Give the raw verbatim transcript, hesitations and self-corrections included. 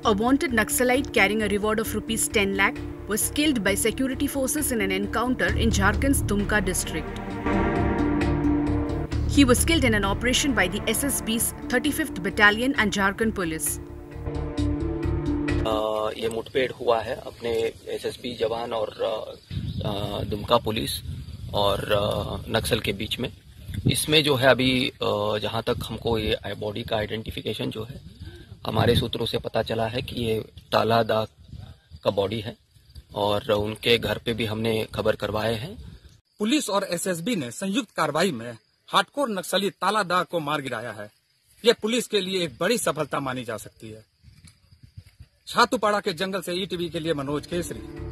A wanted naxalite carrying a reward of rupees ten lakh was killed by security forces in an encounter in Jharkhand's Dumka district. He was killed in an operation by the S S B's thirty-fifth Battalion and Jharkhand Police. आ, ये मुठभेड़ हुआ है अपने SSB जवान और Dumka police और नक्सल के बीच में। इसमें जो है अभी जहां तक हमको ये बॉडी का आइडेंटिफिकेशन जो है हमारे सूत्रों से पता चला है कि ये ताला दाग का बॉडी है और उनके घर पे भी हमने खबर करवाए हैं। पुलिस और एसएसबी ने संयुक्त कार्रवाई में हार्डकोर नक्सली ताला दाग को मार गिराया है। ये पुलिस के लिए एक बड़ी सफलता मानी जा सकती है। छातुपाड़ा के जंगल से ईटीवी के लिए मनोज केसरी।